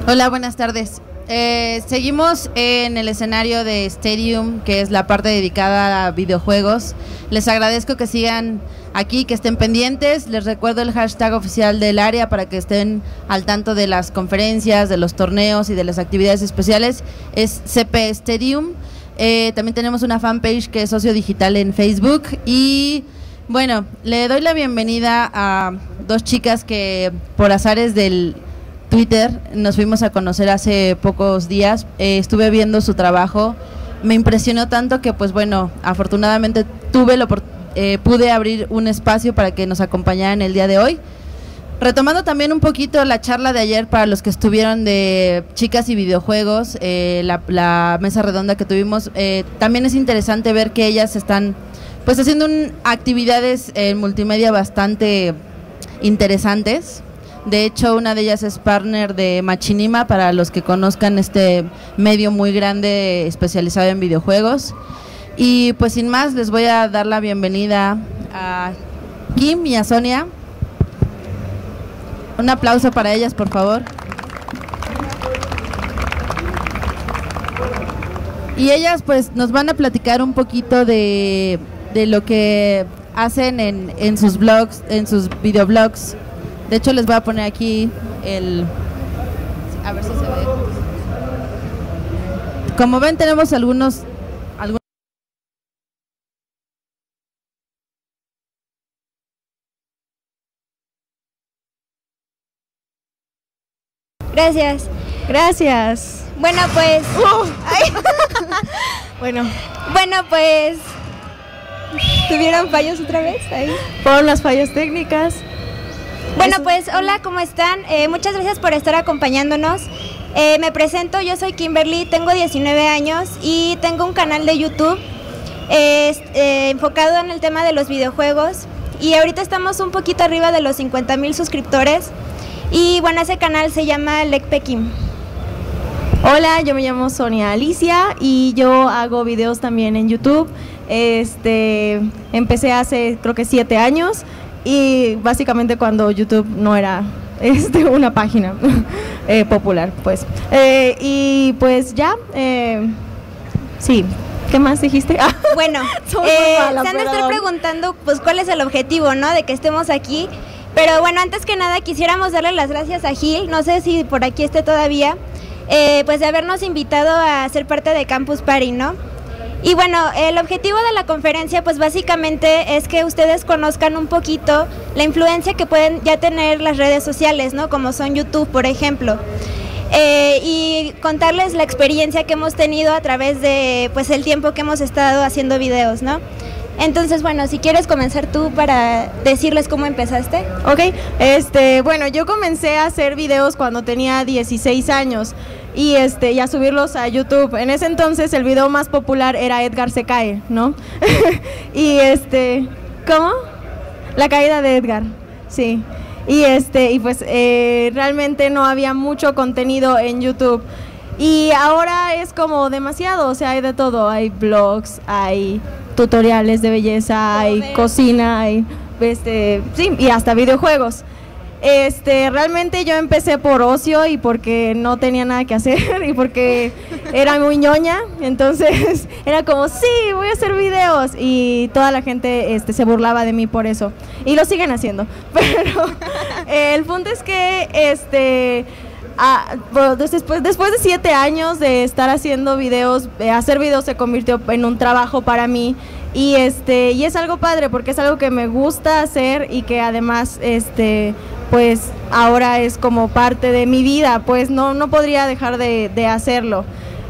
Hola, buenas tardes. Seguimos en el escenario de Stadium, que es la parte dedicada a videojuegos. Les agradezco que sigan aquí, que estén pendientes. Les recuerdo el hashtag oficial del área para que estén al tanto de las conferencias, de los torneos y de las actividades especiales. Es CP Stadium. También tenemos una fanpage que es Socio Digital en Facebook. Y bueno, le doy la bienvenida a dos chicas que por azares del Twitter nos fuimos a conocer hace pocos días. Estuve viendo su trabajo, me impresionó tanto que pues bueno, afortunadamente pude abrir un espacio para que nos acompañaran el día de hoy. Retomando también un poquito la charla de ayer para los que estuvieron de Chicas y Videojuegos, la mesa redonda que tuvimos, también es interesante ver que ellas están pues haciendo actividades en multimedia bastante interesantes. De hecho, una de ellas es partner de Machinima, para los que conozcan este medio muy grande especializado en videojuegos. Y pues sin más, les voy a dar la bienvenida a Kim y a Sonia. Un aplauso para ellas, por favor. Y ellas pues nos van a platicar un poquito de lo que hacen en sus blogs, en sus videoblogs. De hecho, les voy a poner aquí a ver si se ve. Como ven, tenemos algunos. Gracias. Gracias. Bueno, pues. Bueno, pues. ¿Tuvieron fallos otra vez ahí? Fueron las fallas técnicas. Bueno, pues hola, ¿cómo están? Muchas gracias por estar acompañándonos. Me presento, yo soy Kimberly, tengo 19 años y tengo un canal de YouTube enfocado en el tema de los videojuegos. Y ahorita estamos un poquito arriba de los 50,000 suscriptores. Y bueno, ese canal se llama Lecpekim. Hola, yo me llamo Sonia Alicia y yo hago videos también en YouTube. Empecé hace creo que 7 años. Y básicamente cuando YouTube no era una página popular, pues. Y pues ya, sí. ¿Qué más dijiste? Bueno, se han de estar preguntando pues cuál es el objetivo, ¿no? De que estemos aquí. Pero bueno, antes que nada quisiéramos darle las gracias a Gil, no sé si por aquí esté todavía, pues de habernos invitado a ser parte de Campus Party, ¿no? Y bueno, el objetivo de la conferencia pues básicamente es que ustedes conozcan un poquito la influencia que pueden ya tener las redes sociales, ¿no? Como son YouTube, por ejemplo. Y contarles la experiencia que hemos tenido a través de pues el tiempo que hemos estado haciendo videos, ¿no? Entonces, bueno, si quieres comenzar tú para decirles cómo empezaste. Ok, bueno, yo comencé a hacer videos cuando tenía 16 años y a subirlos a YouTube. En ese entonces el video más popular era Edgar se cae, ¿no? Y ¿cómo? La caída de Edgar, sí. Y pues realmente no había mucho contenido en YouTube. Y ahora es como demasiado, o sea, hay de todo, hay blogs, hay tutoriales de belleza, hay cocina, hay sí, y hasta videojuegos. Realmente yo empecé por ocio y porque no tenía nada que hacer y porque era muy ñoña, entonces era como, sí, voy a hacer videos, y toda la gente se burlaba de mí por eso, y lo siguen haciendo, pero el punto es que bueno, después de 7 años de estar haciendo videos, hacer videos se convirtió en un trabajo para mí, y es algo padre porque es algo que me gusta hacer y que además pues ahora es como parte de mi vida, pues no podría dejar de hacerlo.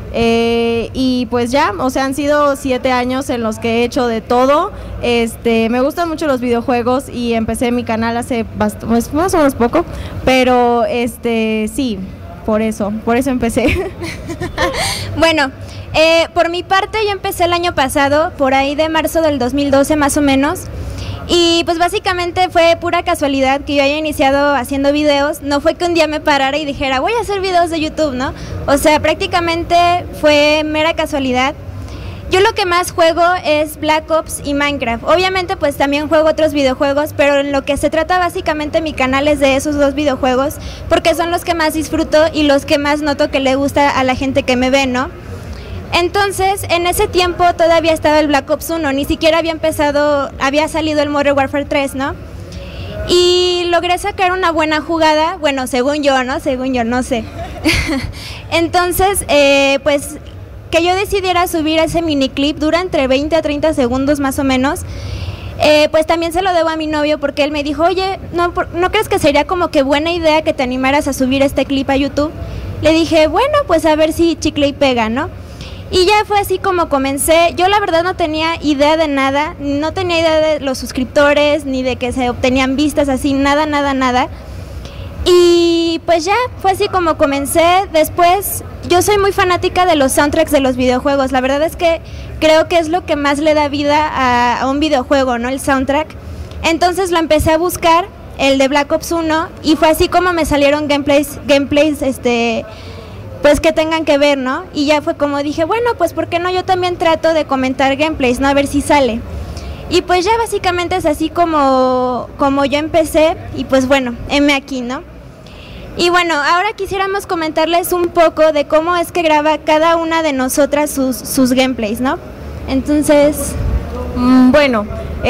Y pues ya, o sea, han sido 7 años en los que he hecho de todo. Me gustan mucho los videojuegos y empecé mi canal hace pues, más o menos poco, pero sí, por eso empecé. Bueno, por mi parte yo empecé el año pasado, por ahí de marzo del 2012 más o menos. Y pues básicamente fue pura casualidad que yo haya iniciado haciendo videos. No fue que un día me parara y dijera voy a hacer videos de YouTube, ¿no? O sea, prácticamente fue mera casualidad. Yo lo que más juego es Black Ops y Minecraft. Obviamente pues también juego otros videojuegos, pero en lo que se trata básicamente mi canal es de esos 2 videojuegos, porque son los que más disfruto y los que más noto que le gusta a la gente que me ve, ¿no? Entonces, en ese tiempo todavía estaba el Black Ops 1, ni siquiera había salido el Modern Warfare 3, ¿no? Y logré sacar una buena jugada, bueno, según yo, no sé. Entonces, pues que yo decidiera subir ese miniclip, dura entre 20 a 30 segundos más o menos, pues también se lo debo a mi novio, porque él me dijo, oye, ¿no crees que sería como que buena idea que te animaras a subir este clip a YouTube? Le dije, bueno, pues a ver si chicle y pega, ¿no? Y ya fue así como comencé. Yo la verdad no tenía idea de nada, no tenía idea de los suscriptores, ni de que se obtenían vistas, así, nada. Y pues ya fue así como comencé. Después, yo soy muy fanática de los soundtracks de los videojuegos. La verdad es que creo que es lo que más le da vida a un videojuego, ¿no? El soundtrack. Entonces lo empecé a buscar, el de Black Ops 1, y fue así como me salieron gameplays, pues que tengan que ver, ¿no? Y ya fue como dije, bueno, pues ¿por qué no? Yo también trato de comentar gameplays, ¿no? A ver si sale. Y pues ya básicamente es así como yo empecé, y pues bueno, heme aquí, ¿no? Y bueno, ahora quisiéramos comentarles un poco de cómo es que graba cada una de nosotras sus gameplays, ¿no? Entonces... Bueno,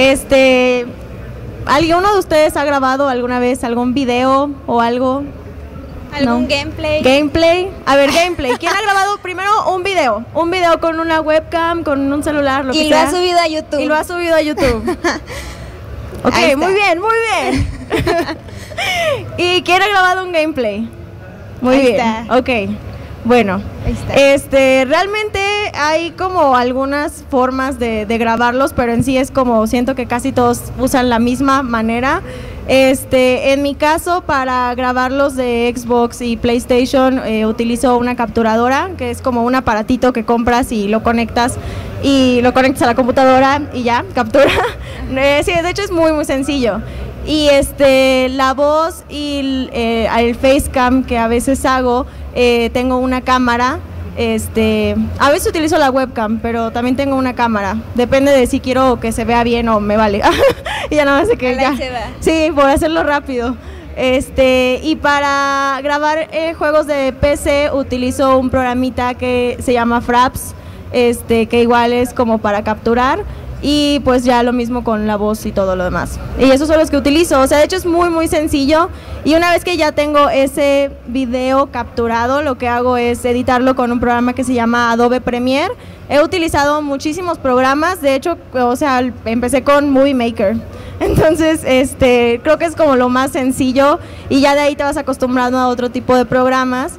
¿alguno de ustedes ha grabado alguna vez algún video o algo? ¿Algún gameplay? Gameplay. A ver, gameplay. ¿Quién ha grabado primero un video? Un video con una webcam, con un celular, lo que sea. Y lo ha subido a YouTube. Y lo ha subido a YouTube. Ok, muy bien. ¿Y quién ha grabado un gameplay? Muy bien. Está. Ok. Bueno, realmente hay como algunas formas de grabarlos, pero en sí es como, siento que casi todos usan la misma manera. En mi caso, para grabarlos de Xbox y PlayStation, utilizo una capturadora, que es como un aparatito que compras y lo conectas a la computadora y ya, captura. Sí, de hecho es muy sencillo. Y la voz y el facecam que a veces hago, tengo una cámara. A veces utilizo la webcam, pero también tengo una cámara. Depende de si quiero que se vea bien o me vale. Y ya nada más que ya. Sí, por hacerlo rápido. Y para grabar juegos de PC utilizo un programita que se llama Fraps, que igual es como para capturar. Y pues ya lo mismo con la voz y todo lo demás. Y esos son los que utilizo. O sea, de hecho es muy sencillo. Y una vez que ya tengo ese video capturado, lo que hago es editarlo con un programa que se llama Adobe Premiere. He utilizado muchísimos programas. De hecho, o sea, empecé con Movie Maker. Entonces, creo que es como lo más sencillo. Y ya de ahí te vas acostumbrando a otro tipo de programas.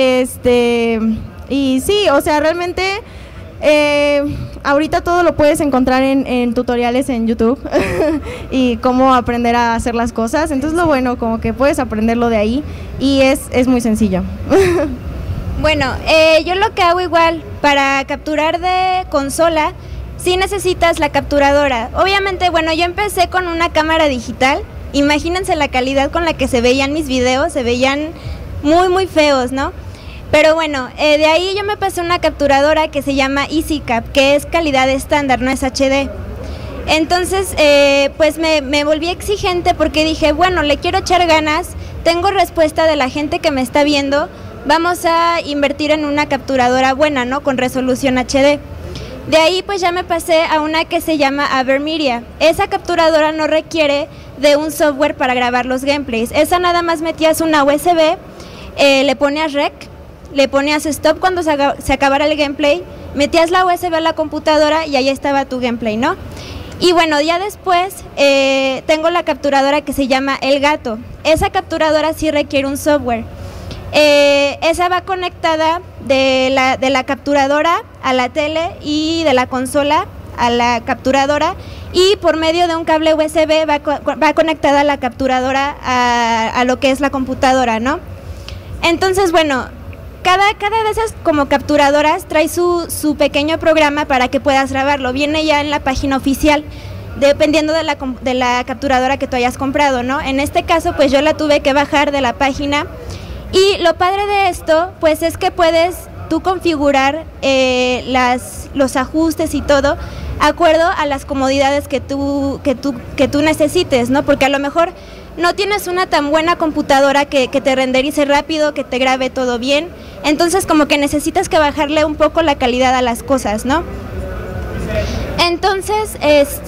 Y sí, o sea, realmente... ahorita todo lo puedes encontrar en tutoriales en YouTube y cómo aprender a hacer las cosas. Entonces lo bueno, como que puedes aprenderlo de ahí y es muy sencillo. Bueno, yo lo que hago igual para capturar de consola, sí necesitas la capturadora. Obviamente, bueno, yo empecé con una cámara digital. Imagínense la calidad con la que se veían mis videos, se veían muy feos, ¿no? Pero bueno, de ahí yo me pasé una capturadora que se llama EasyCap, que es calidad estándar, no es HD. Entonces, pues me volví exigente porque dije, bueno, le quiero echar ganas, tengo respuesta de la gente que me está viendo, vamos a invertir en una capturadora buena, ¿no? Con resolución HD. De ahí pues ya me pasé a una que se llama Avermedia. Esa capturadora no requiere de un software para grabar los gameplays. Esa nada más metías una USB, le ponías rec, le ponías stop cuando se acabara el gameplay, metías la USB a la computadora y ahí estaba tu gameplay, ¿no? Y bueno, ya después tengo la capturadora que se llama Elgato. Esa capturadora sí requiere un software. Esa va conectada de la capturadora a la tele y de la consola a la capturadora, y por medio de un cable USB va conectada la capturadora a lo que es la computadora, ¿no? Entonces, bueno, cada de esas como capturadoras trae su pequeño programa para que puedas grabarlo. Viene ya en la página oficial, dependiendo de la capturadora que tú hayas comprado, ¿no? En este caso, pues yo la tuve que bajar de la página. Y lo padre de esto, pues es que puedes tú configurar los ajustes y todo acuerdo a las comodidades que tú necesites, ¿no? Porque a lo mejor no tienes una tan buena computadora que te renderice rápido, que te grabe todo bien, entonces como que necesitas que bajarle un poco la calidad a las cosas, ¿no? Entonces,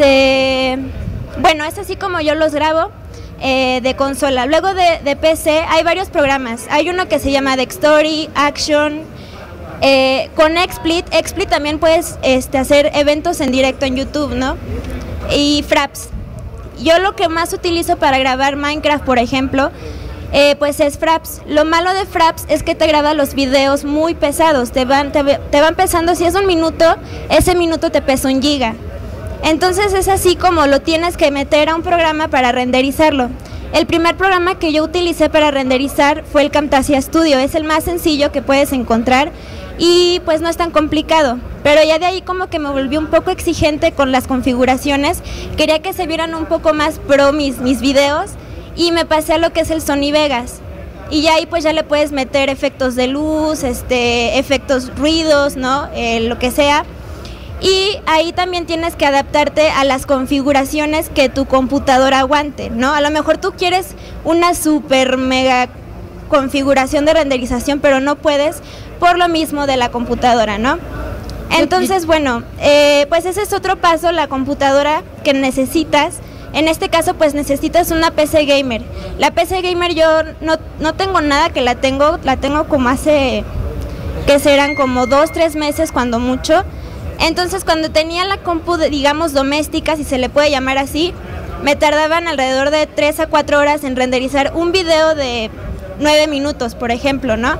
bueno, es así como yo los grabo de consola. Luego de PC hay varios programas, hay uno que se llama Dextory, Action, con XSplit también puedes hacer eventos en directo en YouTube, ¿no? Y Fraps. Yo lo que más utilizo para grabar Minecraft, por ejemplo, pues es Fraps. Lo malo de Fraps es que te graba los videos muy pesados, te van pesando, si es un minuto, ese minuto te pesa 1 giga. Entonces es así como lo tienes que meter a un programa para renderizarlo. El primer programa que yo utilicé para renderizar fue el Camtasia Studio, es el más sencillo que puedes encontrar y pues no es tan complicado, pero ya de ahí como que me volví un poco exigente con las configuraciones, quería que se vieran un poco más pro mis videos y me pasé a lo que es el Sony Vegas y ya ahí pues ya le puedes meter efectos de luz, efectos ruidos, ¿no? Lo que sea. Y ahí también tienes que adaptarte a las configuraciones que tu computadora aguante, ¿no? A lo mejor tú quieres una super mega configuración de renderización, pero no puedes por lo mismo de la computadora, ¿no? Entonces, bueno, pues ese es otro paso, la computadora que necesitas. En este caso, pues necesitas una PC Gamer. La PC Gamer yo no tengo nada que la tengo como hace, que serán como 2-3 meses cuando mucho. Entonces cuando tenía la compu, digamos, doméstica, si se le puede llamar así, me tardaban alrededor de 3 a 4 horas en renderizar un video de 9 minutos, por ejemplo, ¿no?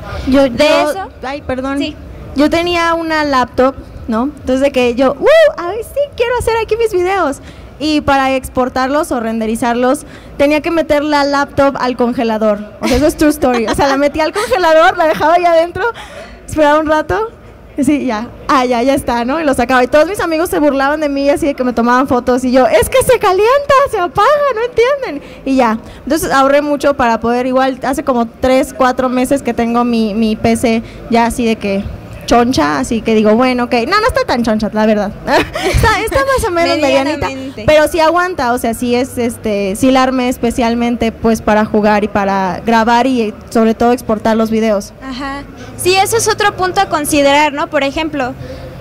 Ay, perdón. Sí. Yo tenía una laptop, ¿no? Entonces de que yo, a ver, sí, quiero hacer aquí mis videos. Y para exportarlos o renderizarlos, tenía que meter la laptop al congelador. O sea, eso es true story. O sea, la metía al congelador, la dejaba ahí adentro, esperaba un rato. Sí, ya está, ¿no? Y lo sacaba. Y todos mis amigos se burlaban de mí, así de que me tomaban fotos. Y yo, es que se calienta, se apaga, no entienden. Y ya. Entonces ahorré mucho para poder, igual, hace como 3-4 meses que tengo mi PC ya así de que choncha, así que digo, bueno, ok. No está tan choncha, la verdad. está más o menos medianita. Pero sí aguanta, o sea, sí es, sí la armé especialmente, pues, para jugar y para grabar y sobre todo exportar los videos. Ajá. Sí, eso es otro punto a considerar, ¿no? Por ejemplo,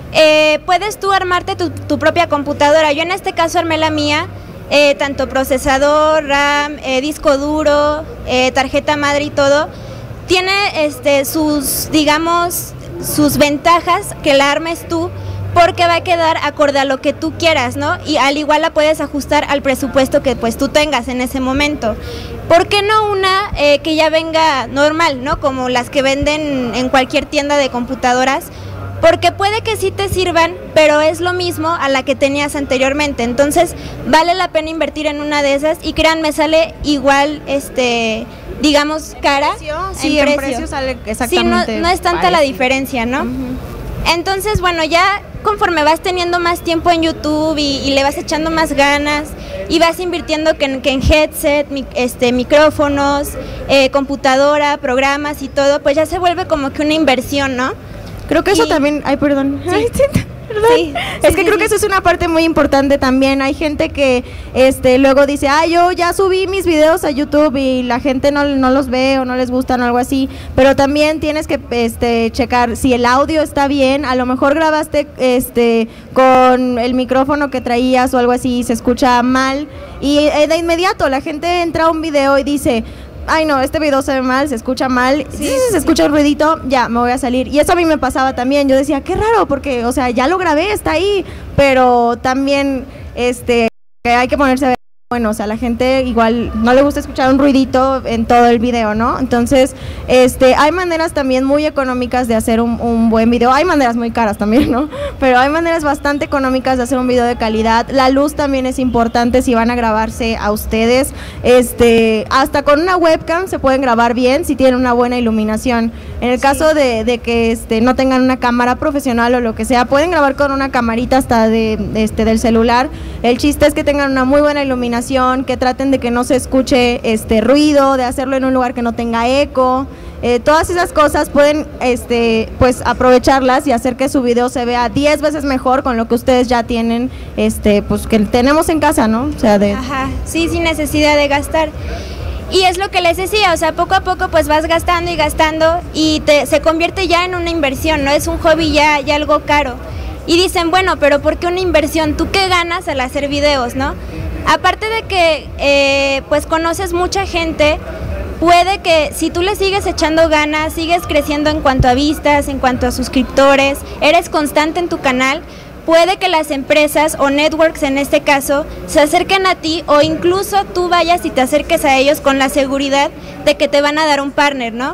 puedes tú armarte tu propia computadora. Yo en este caso armé la mía, tanto procesador, RAM, disco duro, tarjeta madre y todo. Tiene sus, digamos, sus ventajas que la armes tú, porque va a quedar acorde a lo que tú quieras, ¿no? Y al igual la puedes ajustar al presupuesto que pues tú tengas en ese momento. ¿Por qué no una que ya venga normal, ¿no? Como las que venden en cualquier tienda de computadoras, porque puede que sí te sirvan, pero es lo mismo a la que tenías anteriormente. Entonces vale la pena invertir en una de esas y créanme, sale igual, digamos, cara. Sí, en precio sale exactamente. Sí, no es tanta la diferencia, ¿no? Entonces, bueno, ya conforme vas teniendo más tiempo en YouTube y le vas echando más ganas y vas invirtiendo que en headset, micrófonos, computadora, programas y todo, pues ya se vuelve como que una inversión, ¿no? Creo que eso también, perdón. Sí. Ay, sí, es que creo que eso es una parte muy importante también. Hay gente que luego dice, yo ya subí mis videos a YouTube y la gente no los ve o no les gustan o algo así, pero también tienes que checar si el audio está bien. A lo mejor grabaste con el micrófono que traías o algo así y se escucha mal y de inmediato la gente entra a un video y dice, ay no, este video se ve mal, se escucha mal, se escucha un ruidito, ya, me voy a salir. Y eso a mí me pasaba también, yo decía, qué raro, porque, o sea, ya lo grabé, está ahí, pero también, hay que ponerse a ver, bueno, o sea, a la gente igual no le gusta escuchar un ruidito en todo el video, ¿no? Entonces, hay maneras también muy económicas de hacer un buen video, hay maneras muy caras también, ¿no? Pero hay maneras bastante económicas de hacer un video de calidad. La luz también es importante si van a grabarse a ustedes, hasta con una webcam se pueden grabar bien si tienen una buena iluminación. En el caso de que no tengan una cámara profesional o lo que sea, pueden grabar con una camarita hasta del celular. El chiste es que tengan una muy buena iluminación, que traten de que no se escuche ruido, de hacerlo en un lugar que no tenga eco, todas esas cosas pueden pues aprovecharlas y hacer que su video se vea 10 veces mejor con lo que ustedes ya tienen, pues que tenemos en casa, ¿no? O sea, Ajá, sí, sin necesidad de gastar. Y es lo que les decía, o sea, poco a poco pues vas gastando y se convierte ya en una inversión, ¿no? Es un hobby ya algo caro. Y dicen, bueno, pero ¿por qué una inversión? ¿Tú qué ganas al hacer videos, no? Aparte de que pues conoces mucha gente, puede que si tú le sigues echando ganas, sigues creciendo en cuanto a vistas, en cuanto a suscriptores, eres constante en tu canal, puede que las empresas o networks en este caso se acerquen a ti o incluso tú vayas y te acerques a ellos con la seguridad de que te van a dar un partner, ¿no?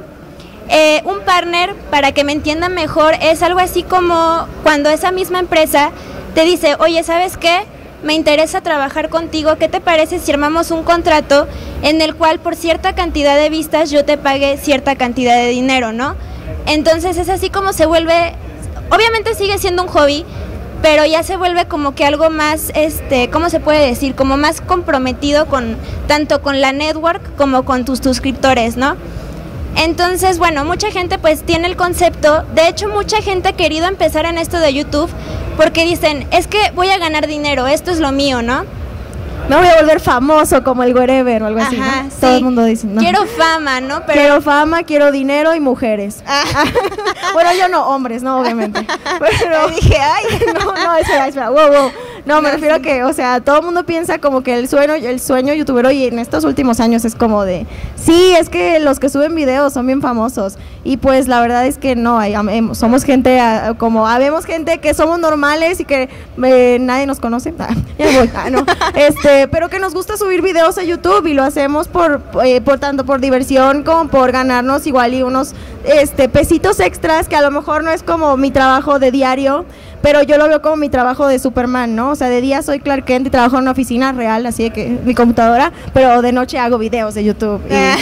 Un partner, para que me entiendan mejor, es algo así como cuando esa misma empresa te dice, oye, ¿sabes qué? Me interesa trabajar contigo, ¿qué te parece si armamos un contrato en el cual por cierta cantidad de vistas yo te pague cierta cantidad de dinero, ¿no? Entonces es así como se vuelve, obviamente sigue siendo un hobby, pero ya se vuelve como que algo más, ¿cómo se puede decir? Como más comprometido tanto con la network como con tus suscriptores, ¿no? Entonces, bueno, mucha gente pues tiene el concepto, de hecho mucha gente ha querido empezar en esto de YouTube porque dicen, es que voy a ganar dinero, esto es lo mío, ¿no? Me voy a volver famoso como el Wherever o algo así, ¿no? Sí. Todo el mundo dice, ¿no? Quiero fama, ¿no? Pero... Quiero fama, quiero dinero y mujeres. Bueno, yo no, hombres, ¿no? Obviamente. Pero dije, ay, no, espera, wow. No, me refiero a que, o sea, todo el mundo piensa como que el sueño youtubero, y en estos últimos años es como de, sí, es que los que suben videos son bien famosos, y pues la verdad es que no, somos gente, como habemos gente que somos normales y que nadie nos conoce, ya voy, no, pero que nos gusta subir videos a YouTube y lo hacemos por tanto por diversión como por ganarnos igual y unos pesitos extras, que a lo mejor no es como mi trabajo de diario, pero yo lo veo como mi trabajo de Superman, ¿no? O sea, de día soy Clark Kent y trabajo en una oficina real, así de que mi computadora, pero de noche hago videos de YouTube.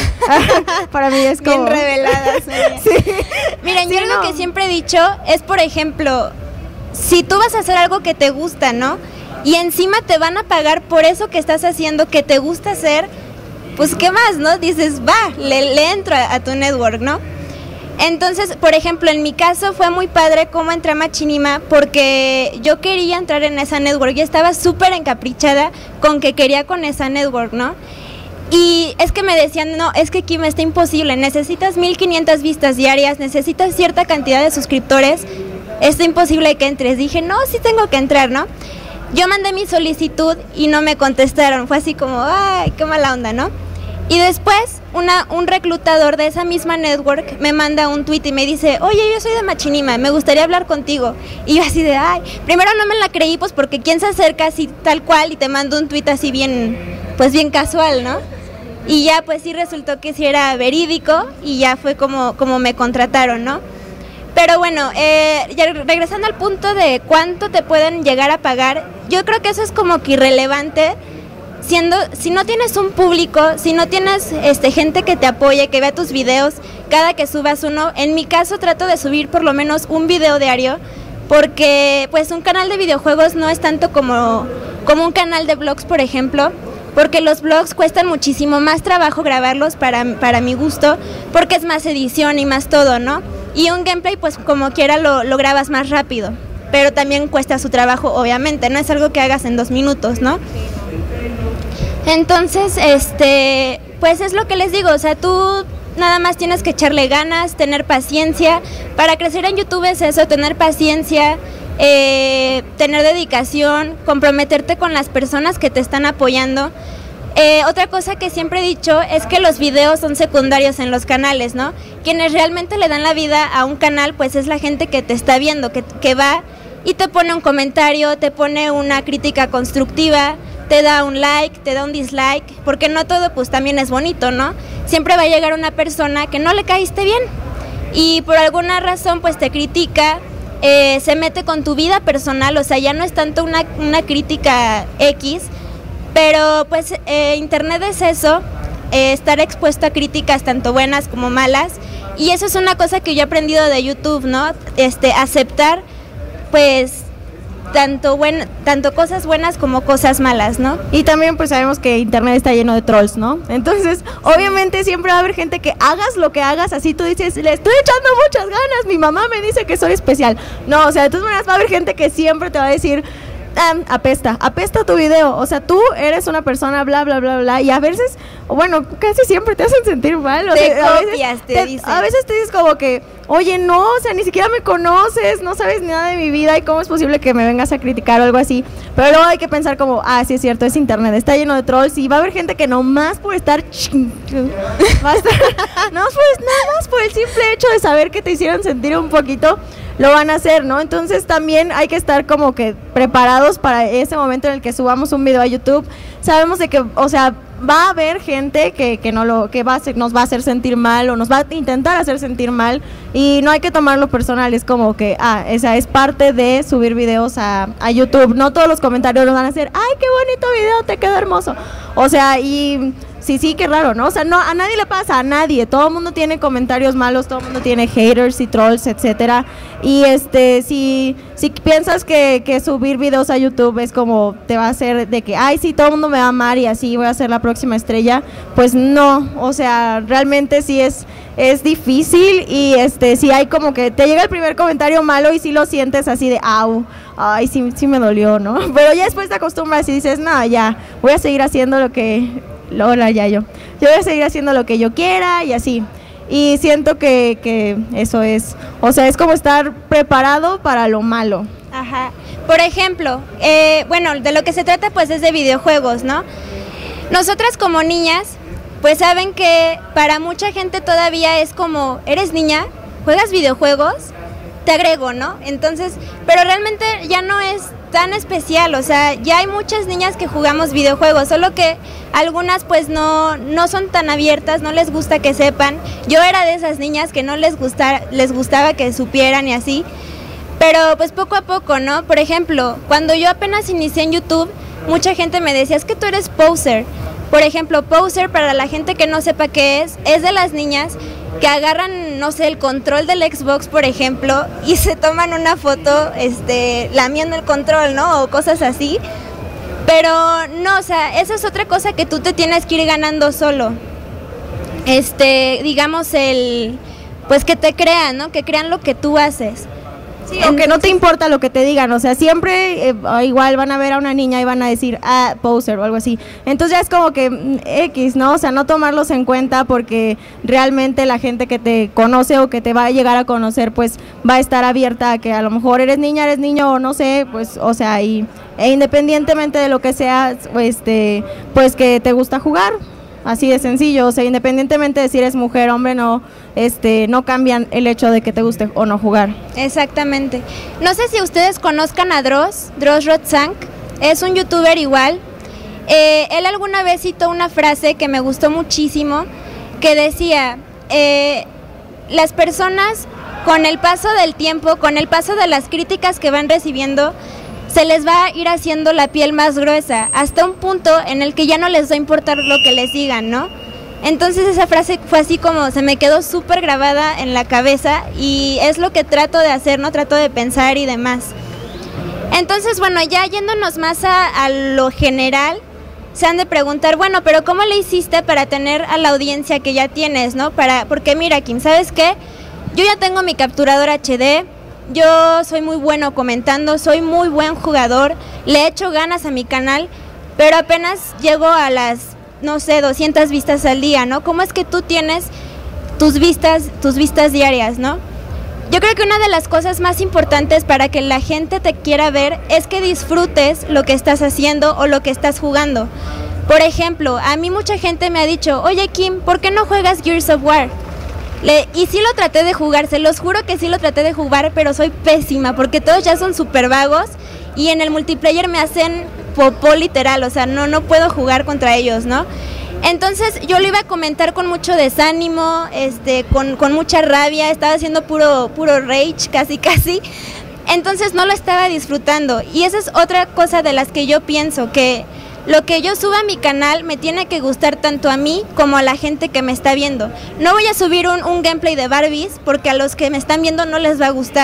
Y para mí es como... Bien reveladas. Sí. Miren, sí, yo algo que siempre he dicho es, por ejemplo, si tú vas a hacer algo que te gusta, ¿no? Y encima te van a pagar por eso que estás haciendo, que te gusta hacer, pues ¿qué más, no? Dices, va, le entro a tu network, ¿no? Entonces, por ejemplo, en mi caso fue muy padre cómo entré a Machinima, porque yo quería entrar en esa network y estaba súper encaprichada con que quería con esa network, ¿no? Y es que me decían, no, es que Kim, está imposible, necesitas 1500 vistas diarias, necesitas cierta cantidad de suscriptores, está imposible que entres. Dije, no, sí tengo que entrar, ¿no? Yo mandé mi solicitud y no me contestaron, fue así como, ay, qué mala onda, ¿no? Y después un reclutador de esa misma network me manda un tweet y me dice, oye, yo soy de Machinima, me gustaría hablar contigo. Y yo así de, ay, primero no me la creí, pues porque quién se acerca así tal cual y te manda un tweet así bien, pues bien casual, ¿no? Y ya pues sí resultó que sí era verídico y ya fue como me contrataron, ¿no? Pero bueno, ya regresando al punto de cuánto te pueden llegar a pagar, yo creo que eso es como que irrelevante. Si no tienes un público, si no tienes gente que te apoye, que vea tus videos cada que subas uno, en mi caso trato de subir por lo menos un video diario, porque pues un canal de videojuegos no es tanto como un canal de vlogs, por ejemplo, porque los vlogs cuestan muchísimo más trabajo grabarlos para mi gusto, porque es más edición y más todo, ¿no? Y un gameplay pues como quiera lo grabas más rápido, pero también cuesta su trabajo, obviamente, no es algo que hagas en 2 minutos, ¿no? Entonces, pues es lo que les digo, o sea, tú nada más tienes que echarle ganas, tener paciencia. Para crecer en YouTube es eso, tener paciencia, tener dedicación, comprometerte con las personas que te están apoyando. Otra cosa que siempre he dicho es que los videos son secundarios en los canales, ¿no? Quienes realmente le dan la vida a un canal, pues es la gente que te está viendo, que va y te pone un comentario, te pone una crítica constructiva, te da un like, te da un dislike, porque no todo pues también es bonito, ¿no? Siempre va a llegar una persona que no le caíste bien y por alguna razón pues te critica, se mete con tu vida personal, o sea, ya no es tanto una crítica X, pero pues internet es eso, estar expuesto a críticas tanto buenas como malas, y eso es una cosa que yo he aprendido de YouTube, ¿no? Aceptar pues tanto cosas buenas como cosas malas, ¿no? Y también pues sabemos que internet está lleno de trolls, ¿no? Entonces, obviamente siempre va a haber gente que hagas lo que hagas, así tú dices, le estoy echando muchas ganas, mi mamá me dice que soy especial. No, o sea, de todas maneras va a haber gente que siempre te va a decir, apesta tu video, o sea, tú eres una persona bla bla bla bla, y a veces, bueno, casi siempre te hacen sentir mal, o sea, a veces te dices como que, oye, no, o sea, ni siquiera me conoces, no sabes nada de mi vida, y cómo es posible que me vengas a criticar o algo así, pero luego hay que pensar como, sí es cierto, es internet, está lleno de trolls, y va a haber gente que nomás por estar nada más por el simple hecho de saber que te hicieron sentir un poquito, lo van a hacer, ¿no? Entonces también hay que estar como que preparados para ese momento en el que subamos un video a YouTube. Sabemos de que, o sea, va a haber gente que nos va a hacer sentir mal o nos va a intentar hacer sentir mal, y no hay que tomarlo personal, es como que, esa es parte de subir videos a YouTube. No todos los comentarios nos van a hacer, ¡ay, qué bonito video, te quedó hermoso! O sea, y sí, qué raro, ¿no? O sea, no, a nadie le pasa, a nadie. Todo el mundo tiene comentarios malos, todo el mundo tiene haters y trolls, etcétera. Y si piensas que subir videos a YouTube es como te va a hacer de que, sí, todo el mundo me va a amar y así voy a ser la próxima estrella, pues no. O sea, realmente sí es difícil, y sí hay como que te llega el primer comentario malo y sí lo sientes así de, ay, sí me dolió, ¿no? Pero ya después te acostumbras y dices, no, ya, voy a seguir haciendo lo que... Hola, yo voy a seguir haciendo lo que yo quiera y así. Y siento que eso es, o sea, es como estar preparado para lo malo. Ajá. Por ejemplo, bueno, de lo que se trata pues es de videojuegos, ¿no? Nosotras como niñas, pues saben que para mucha gente todavía es como, ¿eres niña? ¿Juegas videojuegos? Te agrego, ¿no? Entonces, pero realmente ya no es tan especial, o sea, ya hay muchas niñas que jugamos videojuegos, solo que algunas pues no son tan abiertas, no les gusta que sepan. Yo era de esas niñas que no les gustaba que supieran y así, pero pues poco a poco, ¿no? Por ejemplo, cuando yo apenas inicié en YouTube, mucha gente me decía, es que tú eres poser. Por ejemplo, poser, para la gente que no sepa qué es de las niñas que agarran, no sé, el control del Xbox, por ejemplo, y se toman una foto lamiendo el control, ¿no? O cosas así. Pero no, o sea, esa es otra cosa que tú te tienes que ir ganando solo. Digamos, pues que te crean, ¿no? Que crean lo que tú haces. Sí, aunque no te importa lo que te digan, o sea, siempre igual van a ver a una niña y van a decir, poser o algo así. Entonces ya es como que X, ¿no? O sea, no tomarlos en cuenta, porque realmente la gente que te conoce o que te va a llegar a conocer, pues va a estar abierta a que a lo mejor eres niña, eres niño o no sé, pues, o sea, e independientemente de lo que sea, pues que te gusta jugar. Así de sencillo, o sea, independientemente de si eres mujer o hombre, no cambian el hecho de que te guste o no jugar. Exactamente. No sé si ustedes conozcan a Dross Rotzank, es un youtuber igual. Él alguna vez citó una frase que me gustó muchísimo, que decía, las personas con el paso del tiempo, con el paso de las críticas que van recibiendo, se les va a ir haciendo la piel más gruesa, hasta un punto en el que ya no les va a importar lo que les digan, ¿no? Entonces esa frase fue así como, se me quedó súper grabada en la cabeza, y es lo que trato de hacer, ¿no? Trato de pensar y demás. Entonces, bueno, ya yéndonos más a lo general, se han de preguntar, bueno, pero ¿cómo le hiciste para tener a la audiencia que ya tienes, ¿no? Porque mira, Kim, ¿sabes qué? Yo ya tengo mi capturador HD, yo soy muy bueno comentando, soy muy buen jugador, le echo ganas a mi canal, pero apenas llego a las, no sé, 200 vistas al día, ¿no? ¿Cómo es que tú tienes tus vistas diarias, ¿no? Yo creo que una de las cosas más importantes para que la gente te quiera ver es que disfrutes lo que estás haciendo o lo que estás jugando. Por ejemplo, a mí mucha gente me ha dicho, oye Kim, ¿por qué no juegas Gears of War? Y sí lo traté de jugar, se los juro que sí lo traté de jugar, pero soy pésima porque todos ya son súper vagos y en el multiplayer me hacen popó literal, o sea, no puedo jugar contra ellos, ¿no? Entonces yo lo iba a comentar con mucho desánimo, con mucha rabia, estaba haciendo puro rage casi, entonces no lo estaba disfrutando, y esa es otra cosa de las que yo pienso, que lo que yo suba a mi canal me tiene que gustar tanto a mí como a la gente que me está viendo. No voy a subir un gameplay de Barbies porque a los que me están viendo no les va a gustar.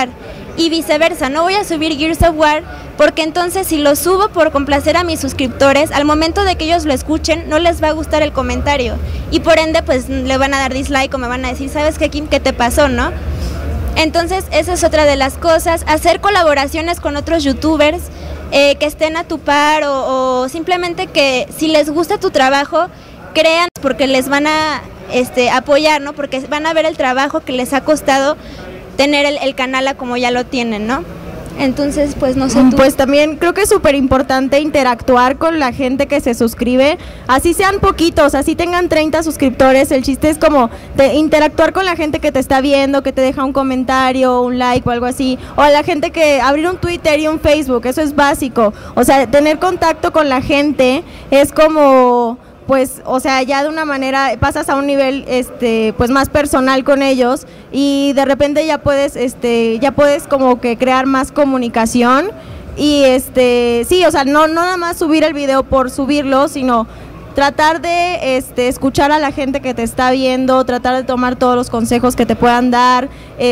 y viceversa, no voy a subir Gears of War porque entonces si lo subo por complacer a mis suscriptores, al momento de que ellos lo escuchen no les va a gustar el comentario y por ende pues le van a dar dislike o me van a decir, ¿sabes qué, Kim? ¿Qué te pasó, no? Entonces esa es otra de las cosas, hacer colaboraciones con otros youtubers que estén a tu par o simplemente que si les gusta tu trabajo, crean porque les van a apoyar, ¿no? Porque van a ver el trabajo que les ha costado tener el canal a como ya lo tienen, ¿no? Entonces, pues no sé tú. Pues también creo que es súper importante interactuar con la gente que se suscribe, así sean poquitos, así tengan 30 suscriptores, el chiste es como interactuar con la gente que te está viendo, que te deja un comentario, un like o algo así, o a la gente que abrir un Twitter y un Facebook, eso es básico, o sea, tener contacto con la gente es como... pues, o sea, ya de una manera pasas a un nivel, pues más personal con ellos y de repente ya puedes como que crear más comunicación y sí, o sea, no nada más subir el video por subirlo, sino tratar de escuchar a la gente que te está viendo, tratar de tomar todos los consejos que te puedan dar,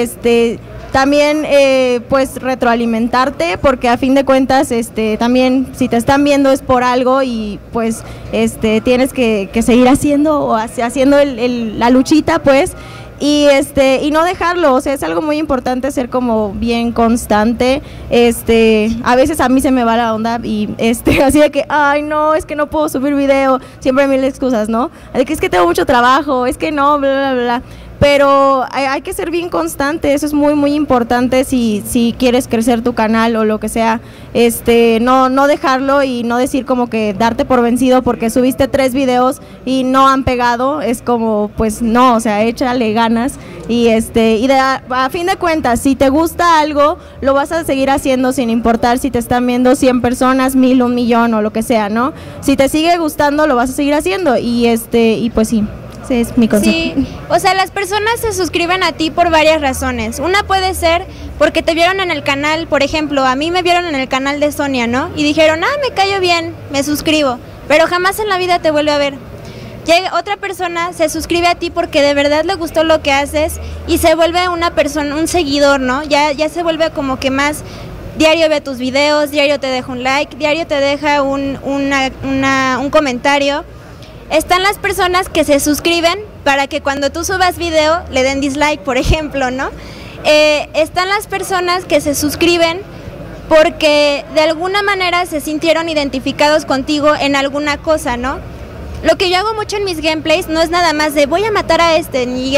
también pues retroalimentarte porque a fin de cuentas también si te están viendo es por algo y pues tienes que seguir haciendo o haciendo la luchita pues y no dejarlo, o sea, es algo muy importante ser como bien constante, a veces a mí se me va la onda y así de que, ay no, es que no puedo subir video, siempre hay mil excusas, ¿no? De que es que tengo mucho trabajo, es que no, bla, bla, bla. Pero hay que ser bien constante, eso es muy muy importante si quieres crecer tu canal o lo que sea, no dejarlo y no decir como que darte por vencido porque subiste 3 videos y no han pegado, es como pues no, o sea, échale ganas y a fin de cuentas, si te gusta algo, lo vas a seguir haciendo sin importar si te están viendo 100 personas, 1000, 1 millón o lo que sea, ¿no? Si te sigue gustando, lo vas a seguir haciendo y pues sí. Sí, es mi consejo. Sí, o sea, las personas se suscriben a ti por varias razones. Una puede ser porque te vieron en el canal, por ejemplo, a mí me vieron en el canal de Sonia, ¿no? Y dijeron, me cayó bien, me suscribo, pero jamás en la vida te vuelve a ver. Llega otra persona, se suscribe a ti porque de verdad le gustó lo que haces y se vuelve una persona, un seguidor, ¿no? Ya se vuelve como que más... Diario ve tus videos, diario te deja un like, diario te deja un comentario. Están las personas que se suscriben para que cuando tú subas video le den dislike, por ejemplo, ¿no? Están las personas que se suscriben porque de alguna manera se sintieron identificados contigo en alguna cosa, ¿no? Lo que yo hago mucho en mis gameplays no es nada más de voy a matar a ni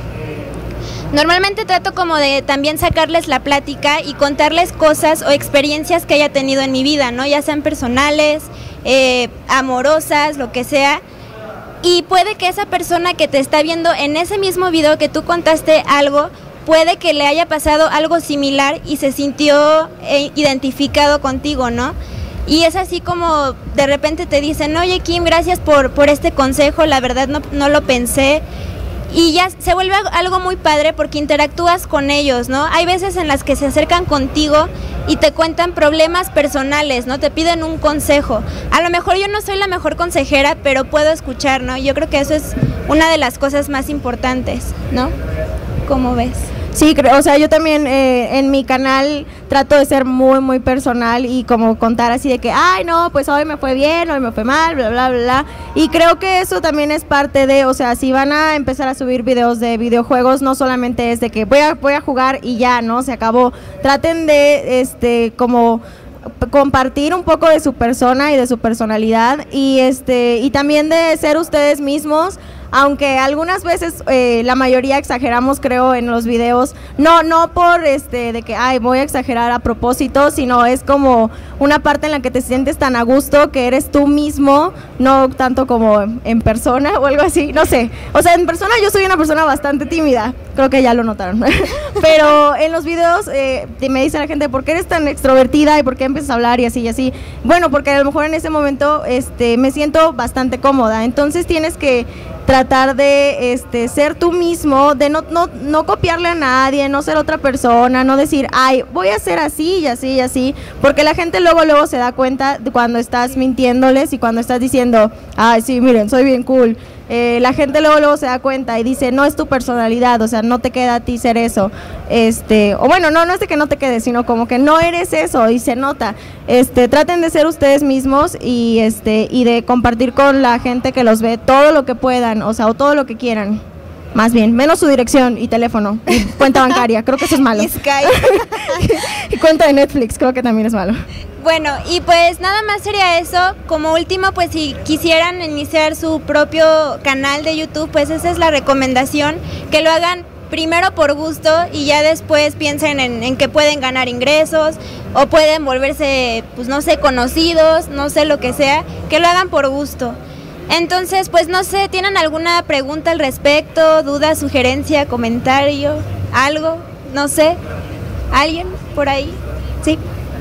Normalmente trato como de también sacarles la plática y contarles cosas o experiencias que haya tenido en mi vida, ¿no? Ya sean personales, amorosas, lo que sea. Y puede que esa persona que te está viendo en ese mismo video que tú contaste algo, puede que le haya pasado algo similar y se sintió identificado contigo, ¿no? Y es así como de repente te dicen, oye Kim, gracias por este consejo, la verdad no lo pensé. Y ya se vuelve algo muy padre porque interactúas con ellos, ¿no? Hay veces en las que se acercan contigo y te cuentan problemas personales, ¿no? Te piden un consejo. A lo mejor yo no soy la mejor consejera, pero puedo escuchar, ¿no? Yo creo que eso es una de las cosas más importantes, ¿no? ¿Cómo ves? Sí, o sea, yo también en mi canal trato de ser muy, muy personal y como contar así de que, ay, no, pues hoy me fue bien, hoy me fue mal, bla, bla, bla, bla. Y creo que eso también es parte de, o sea, si van a empezar a subir videos de videojuegos, no solamente es de que voy a jugar y ya, ¿no? Se acabó. Traten de, como compartir un poco de su persona y de su personalidad y también de ser ustedes mismos, aunque algunas veces la mayoría exageramos, creo, en los videos, no por de que ay, voy a exagerar a propósito, sino es como una parte en la que te sientes tan a gusto que eres tú mismo, no tanto como en persona o algo así, no sé. O sea, en persona yo soy una persona bastante tímida, creo que ya lo notaron. Pero en los videos me dice la gente, ¿por qué eres tan extrovertida y por qué empiezas a hablar y así y así? Bueno, porque a lo mejor en ese momento me siento bastante cómoda, entonces tienes que tratar de ser tú mismo, de no copiarle a nadie, no ser otra persona, no decir, ay, voy a ser así y así y así, porque la gente luego se da cuenta de cuando estás mintiéndoles y cuando estás diciendo, ay, sí, miren, soy bien cool. la gente luego se da cuenta y dice, no es tu personalidad, o sea, no te queda a ti ser eso, o bueno, no es de que no te quede, sino como que no eres eso y se nota. Traten de ser ustedes mismos y de compartir con la gente que los ve todo lo que puedan, o sea, o todo lo que quieran. Más bien, menos su dirección y teléfono y cuenta bancaria, creo que eso es malo. Y Skype. Y cuenta de Netflix, creo que también es malo. Bueno, y pues nada más sería eso. Como último, pues si quisieran iniciar su propio canal de YouTube, pues esa es la recomendación, que lo hagan primero por gusto y ya después piensen en que pueden ganar ingresos o pueden volverse, pues no sé, conocidos, no sé lo que sea, que lo hagan por gusto. Entonces, pues no sé, ¿tienen alguna pregunta al respecto, duda, sugerencia, comentario, algo? No sé, ¿alguien por ahí? Sí.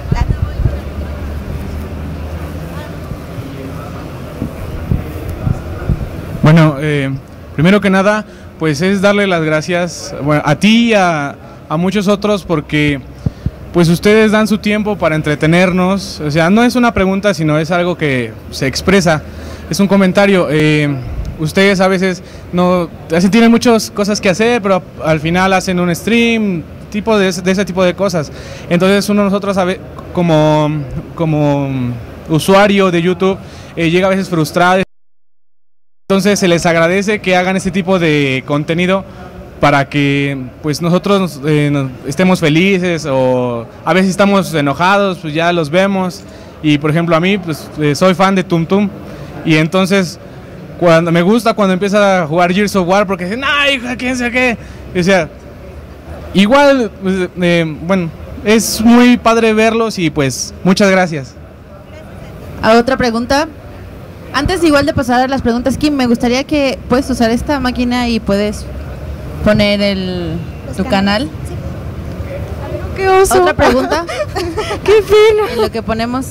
Bueno, primero que nada, pues es darle las gracias, bueno, a ti y a muchos otros, porque pues ustedes dan su tiempo para entretenernos. O sea, no es una pregunta, sino es algo que se expresa. Es un comentario. Ustedes a veces tienen muchas cosas que hacer, pero al final hacen un stream, de ese tipo de cosas. Entonces nosotros como usuario de YouTube llega a veces frustrado. Entonces se les agradece que hagan este tipo de contenido para que pues nosotros estemos felices, o a veces estamos enojados, pues ya los vemos. Y por ejemplo a mí pues soy fan de Tum Tum. Y entonces, me gusta cuando empieza a jugar Gears of War, porque dicen, ¡ay, quién sé qué! O sea, igual, pues, bueno, es muy padre verlos y pues, muchas gracias. ¿A otra pregunta? Antes igual de pasar a las preguntas, Kim, me gustaría que puedes usar esta máquina y puedes poner tu canal. Sí. ¡Qué oso! ¿Otra pregunta? ¡Qué pena! En lo que ponemos...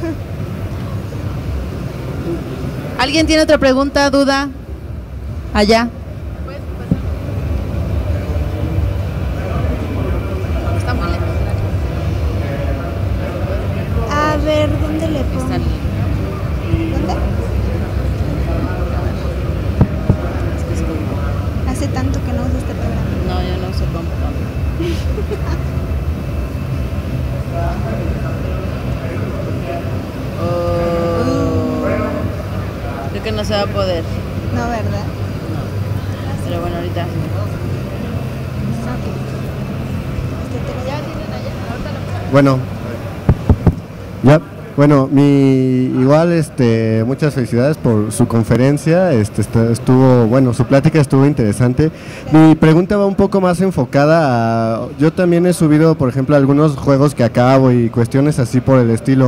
¿Alguien tiene otra pregunta, duda? Allá. Está muy lejos. A ver, ¿dónde le pongo? ¿Dónde? Hace tanto que no uso este programa. No, yo no uso computador. Creo que no se va a poder. No, ¿verdad? No. Pero bueno, ahorita. Bueno, ya, bueno, igual, muchas felicidades por su conferencia, su plática estuvo interesante. Mi pregunta va un poco más enfocada a, yo también he subido, por ejemplo, algunos juegos que acabo y cuestiones así por el estilo,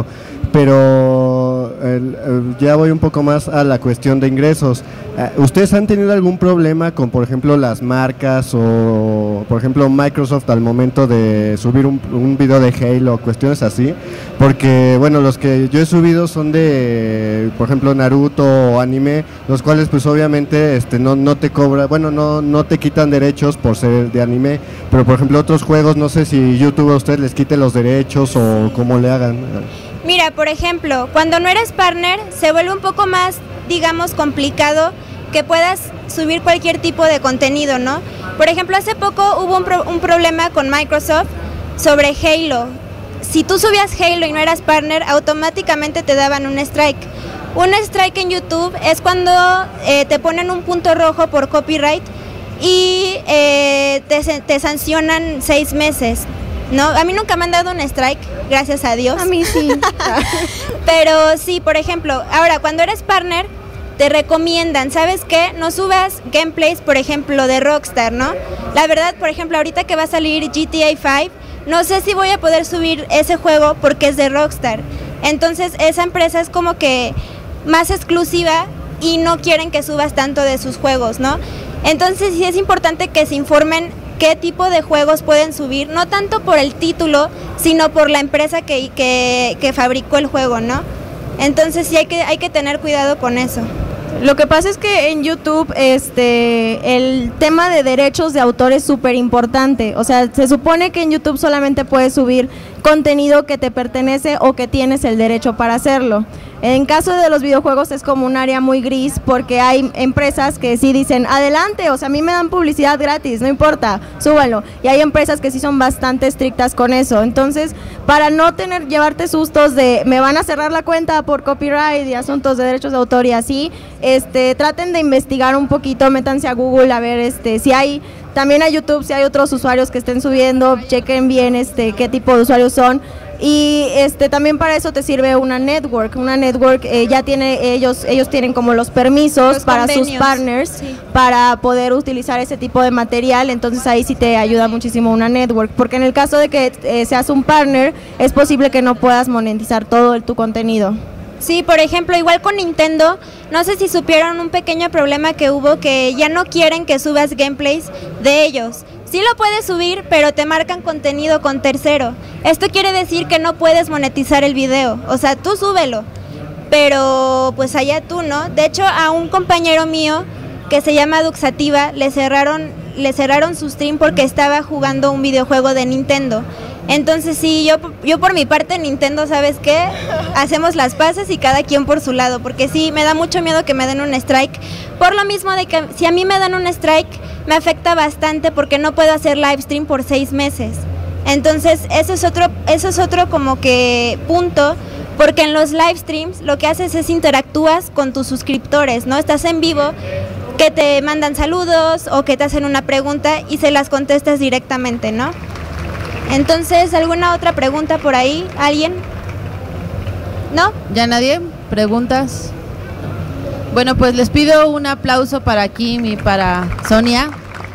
pero ya voy un poco más a la cuestión de ingresos. ¿Ustedes han tenido algún problema con, por ejemplo, las marcas o, por ejemplo, Microsoft al momento de subir un video de Halo, cuestiones así? Porque, bueno, los que yo he subido son de, por ejemplo, Naruto o anime, los cuales pues obviamente no te cobra, bueno, no te quitan derechos por ser de anime, pero por ejemplo otros juegos, no sé si YouTube a ustedes les quite los derechos o cómo le hagan. Mira, por ejemplo, cuando no eres partner se vuelve un poco más, digamos, complicado que puedas subir cualquier tipo de contenido, ¿no? Por ejemplo, hace poco hubo un problema con Microsoft sobre Halo. Si tú subías Halo y no eras partner, automáticamente te daban un strike. Un strike en YouTube es cuando te ponen un punto rojo por copyright y te sancionan 6 meses. No, a mí nunca me han dado un strike, gracias a Dios. A mí sí. Pero sí, por ejemplo, ahora cuando eres partner te recomiendan, ¿sabes qué? No subas gameplays, por ejemplo, de Rockstar, ¿no? La verdad, por ejemplo, ahorita que va a salir GTA 5, no sé si voy a poder subir ese juego porque es de Rockstar. Entonces esa empresa es como que más exclusiva y no quieren que subas tanto de sus juegos, ¿no? Entonces sí es importante que se informen qué tipo de juegos pueden subir, no tanto por el título, sino por la empresa que fabricó el juego, ¿no? Entonces sí hay que tener cuidado con eso. Lo que pasa es que en YouTube el tema de derechos de autor es súper importante. O sea, se supone que en YouTube solamente puedes subir contenido que te pertenece o que tienes el derecho para hacerlo. En caso de los videojuegos es como un área muy gris porque hay empresas que sí dicen, adelante, o sea, a mí me dan publicidad gratis, no importa, súbanlo. Y hay empresas que sí son bastante estrictas con eso. Entonces, para no llevarte sustos de me van a cerrar la cuenta por copyright y asuntos de derechos de autor y así, traten de investigar un poquito, métanse a Google a ver si hay, también a YouTube, si hay otros usuarios que estén subiendo, chequen bien qué tipo de usuarios son. Y también para eso te sirve una network ya tiene, ellos tienen como los permisos para sus partners, sí, para poder utilizar ese tipo de material. Entonces ahí sí te ayuda muchísimo una network, porque en el caso de que seas un partner es posible que no puedas monetizar todo tu contenido. Sí, por ejemplo, igual con Nintendo, no sé si supieron un pequeño problema que hubo, que ya no quieren que subas gameplays de ellos. Sí lo puedes subir, pero te marcan contenido con tercero. Esto quiere decir que no puedes monetizar el video, o sea, tú súbelo, pero pues allá tú, ¿no? De hecho, a un compañero mío que se llama Duxativa le cerraron su stream porque estaba jugando un videojuego de Nintendo. Entonces sí, yo por mi parte, Nintendo, ¿sabes qué? Hacemos las paces y cada quien por su lado, porque sí, me da mucho miedo que me den un strike, por lo mismo de que si a mí me dan un strike, me afecta bastante porque no puedo hacer live stream por 6 meses. Entonces, eso es otro como que punto, porque en los live streams lo que haces es interactúas con tus suscriptores, ¿no? Estás en vivo, que te mandan saludos o que te hacen una pregunta y se las contestas directamente, ¿no? Entonces, ¿alguna otra pregunta por ahí? ¿Alguien? ¿No? ¿Ya nadie? ¿Preguntas? Bueno, pues les pido un aplauso para Kim y para Sonia.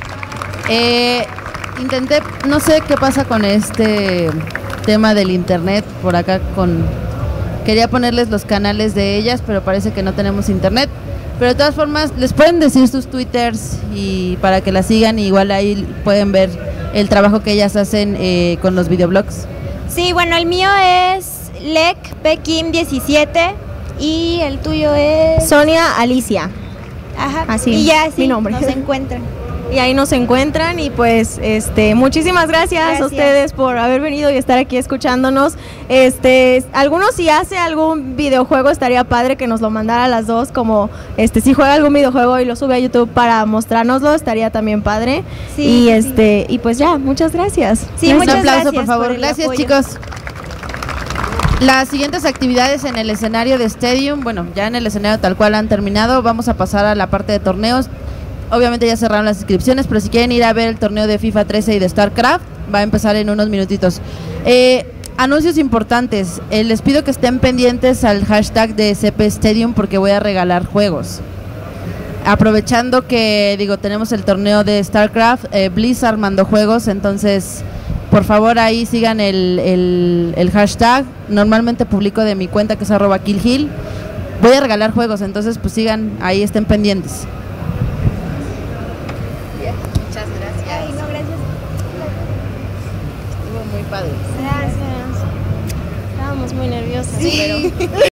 Intenté, no sé qué pasa con este tema del internet por acá quería ponerles los canales de ellas, pero parece que no tenemos internet. Pero de todas formas, les pueden decir sus twitters y para que las sigan, y igual ahí pueden ver el trabajo que ellas hacen con los videoblogs. Sí, bueno, el mío es LecPekim17 y el tuyo es Sonia Alicia. Ajá. Así, y ya sí, mi nombre. nos encuentran. Y ahí nos encuentran y pues muchísimas gracias a ustedes por haber venido y estar aquí escuchándonos. Algunos, si hace algún videojuego, estaría padre que nos lo mandara a las dos, como si juega algún videojuego y lo sube a YouTube para mostrárnoslo, estaría también padre. Sí, y pues ya, muchas gracias. Sí, un aplauso, por favor. Gracias, chicos. Las siguientes actividades en el escenario de Stadium, bueno, ya en el escenario tal cual han terminado. Vamos a pasar a la parte de torneos. Obviamente ya cerraron las inscripciones, pero si quieren ir a ver el torneo de FIFA 13 y de StarCraft, va a empezar en unos minutitos. Anuncios importantes. Les pido que estén pendientes al hashtag de CP Stadium porque voy a regalar juegos. Aprovechando que, tenemos el torneo de StarCraft, Blizzard mandó juegos, entonces, por favor, ahí sigan el hashtag. Normalmente publico de mi cuenta, que es @KillHill. Voy a regalar juegos, entonces, pues sigan ahí, estén pendientes. Muchas gracias. Ay, no, gracias. Estuvo muy padre. Gracias. Estábamos muy nerviosas, sí, pero